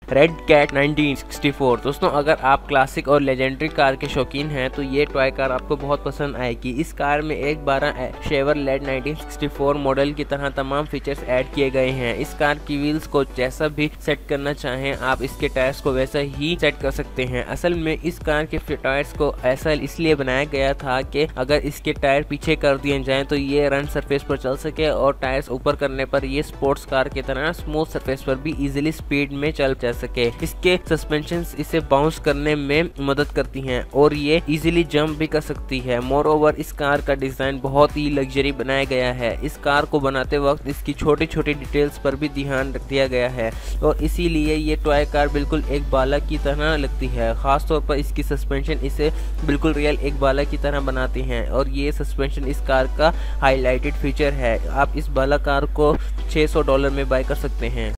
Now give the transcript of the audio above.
Red cat 1964। दोस्तों अगर आप क्लासिक और लेजेंडरी कार के शौकीन हैं तो ये टॉय कार आपको बहुत पसंद आएगी। इस कार में एक 12 शेवरलेट 1964 मॉडल की तरह तमाम फीचर्स ऐड किए गए हैं। इस कार की व्हील्स को जैसा भी सेट करना चाहें आप इसके टायर्स को वैसा ही सेट कर सकते हैं। असल में इस कार के टायर्स को ऐसा इसलिए बनाया गया था कि अगर इसके टायर पीछे कर दिए जाएं तो ये रन सरफेस पर चल सके और टायर्स ऊपर करने पर ये स्पोर्ट्स कार की तरह स्मूथ सरफेस पर भी इजीली स्पीड में चल जा सके। इसके सस्पेंशन इसे बाउंस करने में मदद करती हैं और ये इजीली जंप भी कर सकती है। मोर ओवर इस कार का डिजाइन बहुत ही लग्जरी बनाया गया है। इस कार को बनाते वक्त इसकी छोटी छोटी डिटेल्स पर भी ध्यान रख दिया गया है और इसीलिए ये टॉय कार बिल्कुल एक बालक की तरह लगती है। खास तौर पर इसकी सस्पेंशन इसे बिल्कुल रियल एक बालक की तरह बनाती हैं और ये सस्पेंशन इस कार का हाईलाइटेड फीचर है। आप इस बालक कार को $600 में बाय कर सकते हैं।